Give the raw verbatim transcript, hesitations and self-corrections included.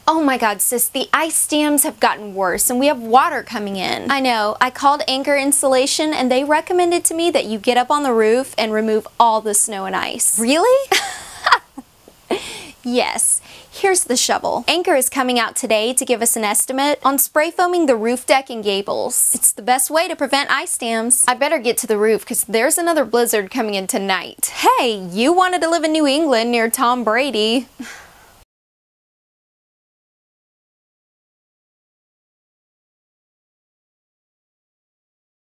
Oh my god, sis, the ice dams have gotten worse and we have water coming in. I know, I called Anchor Insulation and they recommended to me that you get up on the roof and remove all the snow and ice. Really? Yes. Here's the shovel. Anchor is coming out today to give us an estimate on spray foaming the roof deck and gables. It's the best way to prevent ice dams. I better get to the roof because there's another blizzard coming in tonight. Hey, you wanted to live in New England near Tom Brady.